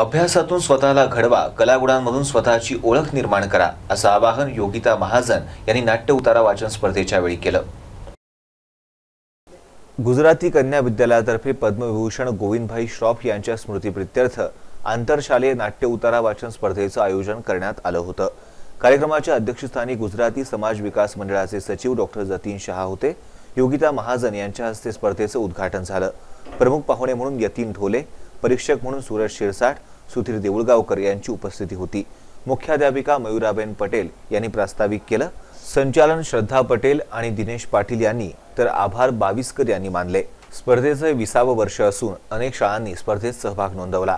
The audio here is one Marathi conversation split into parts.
अभ्यासातून स्वतःला घडवा, कलागुणांमधून स्वतःची ओळख निर्माण करा, असं आवाहन योगिता महाजन यांनी नाट्य उतारा वाचन स्पर्धेच्या वेळी केलं। गुजराती कन्या विद्यालयातर्फे पद्मविभूषण गोविंदभाई श्रॉफ यांच्या स्मृतिप्रित्यर्थ आंतरशालेय नाट्य उतारा वाचन स्पर्धेचं आयोजन करण्यात आलं होतं। कार्यक्रमाच्या अध्यक्षस्थानी गुजराती समाज विकास मंडळाचे सचिव डॉक्टर जतीन शहा होते। योगिता महाजन यांच्या हस्ते स्पर्धेचं उद्घाटन झालं। प्रमुख पाहुणे म्हणून यतीन ढोले, परीक्षक म्हणून सूरज शिरसाट, सुधीर देऊळगावकर यांची उपस्थिती होती। मुख्याध्यापिका मयुराबेन पटेल यांनी प्रास्ताविक केलं। संचालन श्रद्धा पटेल आणि दिनेश पाटील यांनी तर आभार बाविस्कर यांनी मानले। स्पर्धेचं 20वे वर्ष असून अनेक शाळांनी स्पर्धेत सहभाग नोंदवला।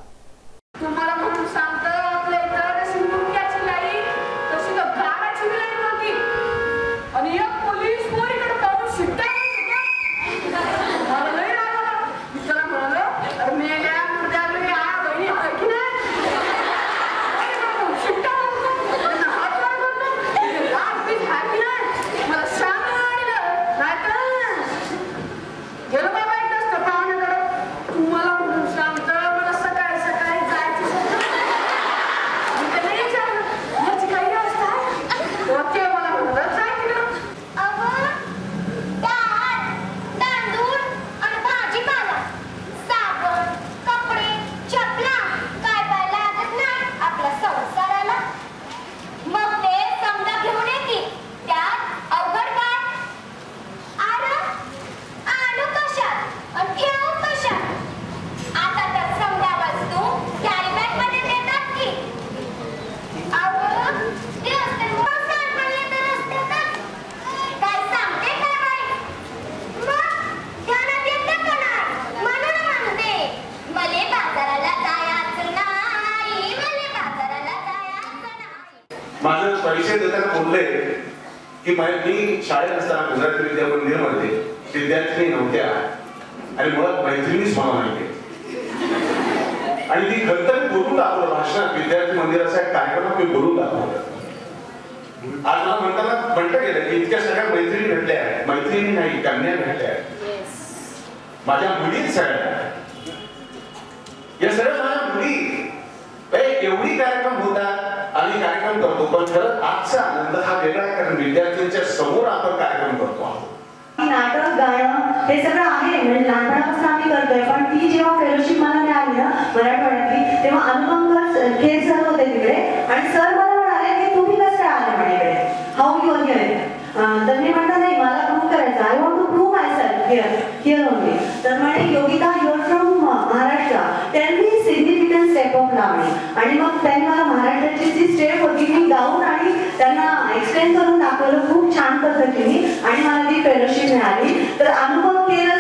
माझं परिचय देताना बोलले की मी शाळेत असताना गुजराती विद्या मंदिरमध्ये विद्यार्थी नव्हत्या आणि मुळात मैत्रिणीच मला माहिती आणि ती खरंतर बोलून दाखवलं भाषणात। विद्यार्थी मंदिराचा एक कार्यक्रम मी बोलून दाखवलं। आज मला म्हणता गेलं की इतक्या सगळ्या मैत्रिणी भेटल्या आहेत, मैत्रिणी नाही कन्या भेटल्या आहेत, माझ्या मुलीच सगळ्या, या सगळ्या माझ्या मुली। एवढी कार्यक्रम होतात आणि कार्यक्रम करतो, पण खरं आजचा आनंद हा वेगळा आहे कारण विद्यार्थ्यांच्या समोर आपण कार्यक्रम करतो आहोत। नाटक गाणं हे सगळं आहे, म्हणजे लहानपणापासून आम्ही करतोय। पण ती जेव्हा फेलोशिप मला मिळाली ना मराठवाड्यातली, तेव्हा अनुपम खेळ सर होते तिकडे आणि सर मला म्हणाले की तुम्ही कसं आले म्हणे इकडे, हाऊ यू आर हिअर। तर मी म्हटलं नाही, मला प्रूव्ह करायचं, I want to prove myself here only. तर म्हणे Yogita you are from Maharashtra, tell me significant step of Lavani. आणि मग त्यांनी मला महाराष्ट्राची जी स्टेप होती मी गाऊन आणि त्यांना एक्सप्लेन करून दाखवलं खूप छान पद्धतीने आणि मला ती फेलोशिप मिळाली। तर अनुभव केला